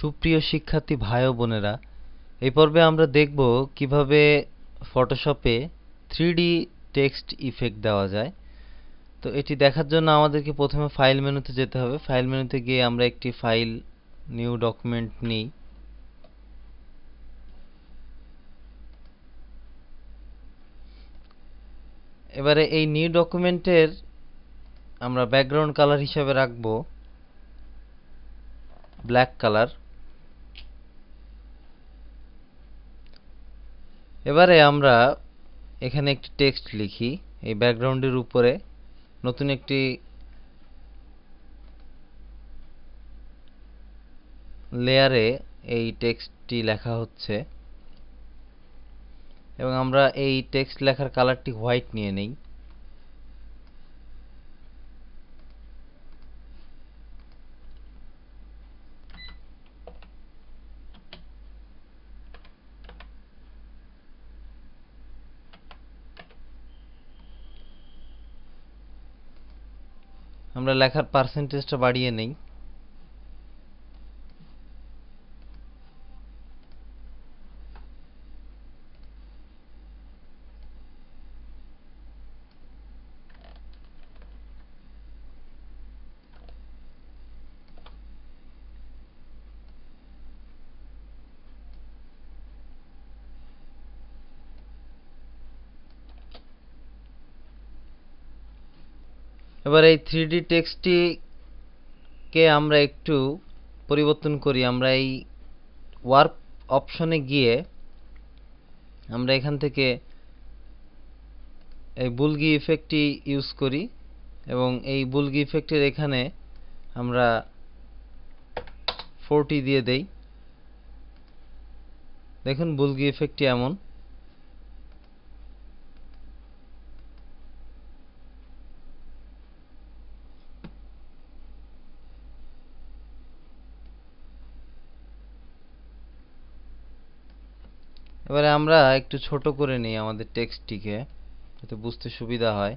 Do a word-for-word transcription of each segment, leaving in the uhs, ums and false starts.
সুপ্রিয় শিক্ষার্থী ভাই ও বোনেরা, এই পর্বে আমরা দেখব কিভাবে ফটোশপে থ্রি ডি টেক্সট ইফেক্ট দেওয়া যায়। তো এটি দেখার জন্য আমাদেরকে প্রথমে ফাইল মেনুতে যেতে হবে। ফাইল মেনুতে গিয়ে আমরা একটি ফাইল নিউ ডকুমেন্ট নিই। এবারে এই নিউ ডকুমেন্টের আমরা ব্যাকগ্রাউন্ড কালার হিসেবে রাখব ব্ল্যাক কালার। এবারে আমরা এখানে একটি টেক্সট লিখি এই ব্যাকগ্রাউন্ডের উপরে। নতুন একটি লেয়ারে এই টেক্সটটি লেখা হচ্ছে এবং আমরা এই টেক্সট লেখার কালারটি হোয়াইট নিয়ে নেই। আমরা লেখার পার্সেন্টেজটা বাড়িয়ে নেই। এবার এই থ্রি ডি টেক্সটটি কে আমরা একটু পরিবর্তন করি। আমরা এই ওয়ার্প অপশনে গিয়ে আমরা এখান থেকে এই বুলগি ইফেক্টটি ইউজ করি এবং এই বুলগি ইফেক্টের এখানে আমরা ফোরটি দিয়ে দেই। দেখুন বুলগি ইফেক্টটি এমন। এবারে আমরা একটু ছোট করে নিই আমাদের টেক্সটটিকে, যাতে বুঝতে সুবিধা হয়।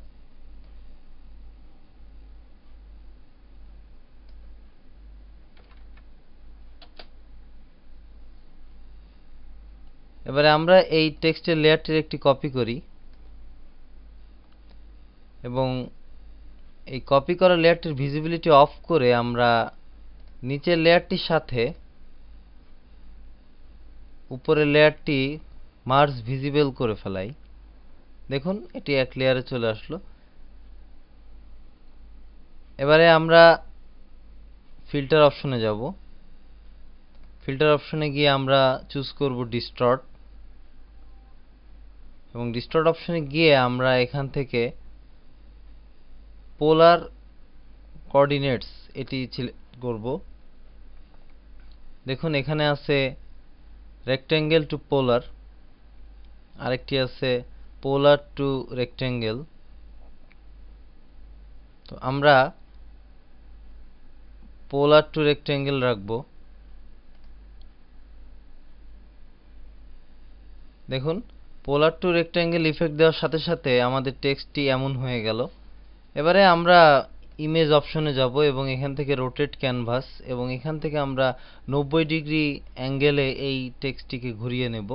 এবারে আমরা এই টেক্সটের লেয়ারটির একটি কপি করি এবং এই কপি করা লেয়ারটির ভিজিবিলিটি অফ করে আমরা নিচের লেয়ারটির সাথে উপরের লেয়ারটি মার্জ ভিজিবল করে ফেলাই। দেখুন এটি এক লেয়ারে চলে আসলো। এবারে আমরা ফিল্টার অপশনে যাব। ফিল্টার অপশনে গিয়ে আমরা চুজ করব ডিস্টর্ট এবং ডিস্টর্ট অপশনে গিয়ে আমরা এখান থেকে পোলার কোঅর্ডিনেটস এটি সিলেক্ট করব। দেখুন এখানে আছে রেক্টেঙ্গেল টু পোলার, আরেকটি আছে পোলার টু রেক্টেঙ্গেল। তো আমরা পোলার টু রেক্টেঙ্গেল রাখব। দেখুন পোলার টু রেক্টেঙ্গেল ইফেক্ট দেওয়ার সাথে সাথে আমাদের টেক্সটটি এমন হয়ে গেল। এবারে আমরা ইমেজ অপশনে যাব এবং এখান থেকে রোটেট ক্যানভাস এবং এখান থেকে আমরা নব্বই ডিগ্রি অ্যাঙ্গেলে এই টেক্সটটিকে ঘুরিয়ে নেব।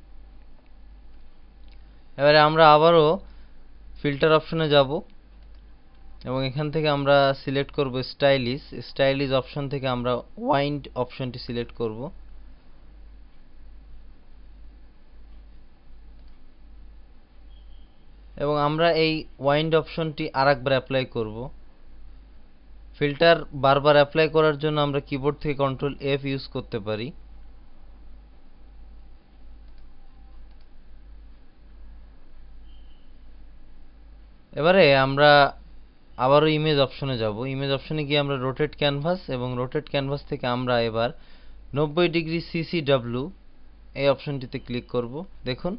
এবারে আমরা আবারও ফিল্টার অপশনে যাব এবং এখান থেকে আমরা সিলেক্ট করব স্টাইলিশ। স্টাইলিশ অপশন থেকে আমরা ওয়াইন্ড অপশনটি সিলেক্ট করব এবং আমরা এই ওয়াইন্ড অপশনটি আরেকবার অ্যাপ্লাই করব। ফিল্টার বারবার অ্যাপ্লাই করার জন্য আমরা কিবোর্ড থেকে কন্ট্রোল এফ ইউজ করতে পারি। এবারে আমরা আবারও ইমেজ অপশনে যাব। ইমেজ অপশনে গিয়ে আমরা রোটেট ক্যানভাস এবং রোটেট ক্যানভাস থেকে আমরা এবার নব্বই ডিগ্রি সিসিডব্লিউ এই অপশনটিতে ক্লিক করব। দেখুন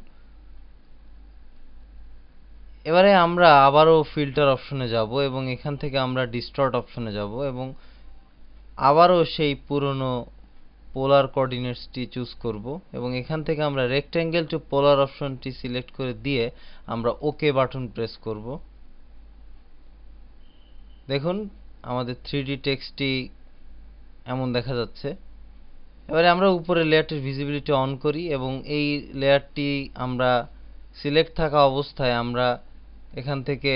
এবারে আমরা আবারও ফিল্টার অপশনে যাব এবং এখান থেকে আমরা ডিস্টর্ট অপশনে যাব এবং আবারও সেই পুরনো পোলার কোঅর্ডিনেটসটি চুজ করব এবং এখান থেকে আমরা রেক্টেঙ্গেল টু পোলার অপশনটি সিলেক্ট করে দিয়ে আমরা ওকে বাটন প্রেস করব। দেখুন আমাদের থ্রি ডি টেক্সটটি এমন দেখা যাচ্ছে। এবারে আমরা উপরে লেয়ারটির ভিজিবিলিটি অন করি এবং এই লেয়ারটি আমরা সিলেক্ট থাকা অবস্থায় আমরা এখান থেকে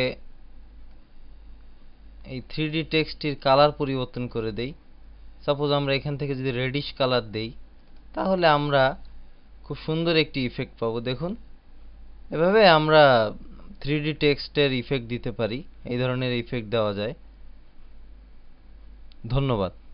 এই থ্রি ডি টেক্সটটির কালার পরিবর্তন করে দেই। সাপোজ আমরা এখান থেকে যদি রেডিশ কালার দেই তাহলে আমরা খুব সুন্দর একটি ইফেক্ট পাবো। দেখুন, এভাবে আমরা থ্রি ডি টেক্সটের ইফেক্ট দিতে পারি, এই ধরনের ইফেক্ট দেওয়া যায়। ধন্যবাদ।